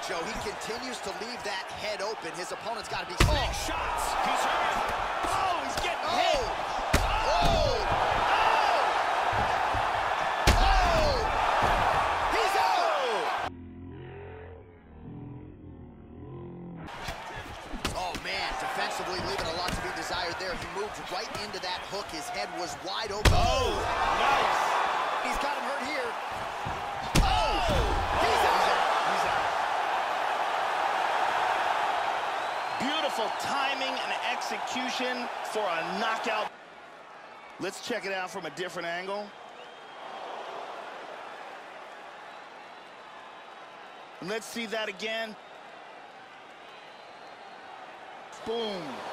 Joe. He continues to leave that head open. His opponent's got to be... Big shots. He's hurt. Oh, he's getting hit. Oh! Oh! He's out! Oh, man, defensively leaving a lot to be desired there. He moved right into that hook. His head was wide open. Oh, nice. He's got him hurt here. Beautiful timing and execution for a knockout. Let's check it out from a different angle. Let's see that again. Boom.